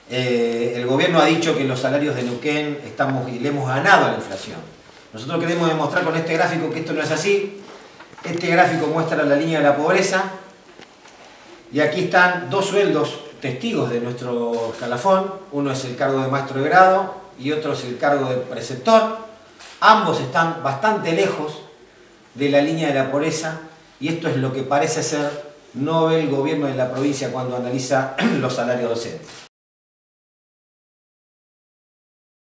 El gobierno ha dicho que los salarios de Neuquén le hemos ganado a la inflación. Nosotros queremos demostrar con este gráfico que esto no es así. Este gráfico muestra la línea de la pobreza y aquí están dos sueldos testigos de nuestro escalafón. Uno es el cargo de maestro de grado y otro es el cargo de preceptor. Ambos están bastante lejos de la línea de la pobreza y esto es lo que parece ser no ve el gobierno de la provincia cuando analiza los salarios docentes.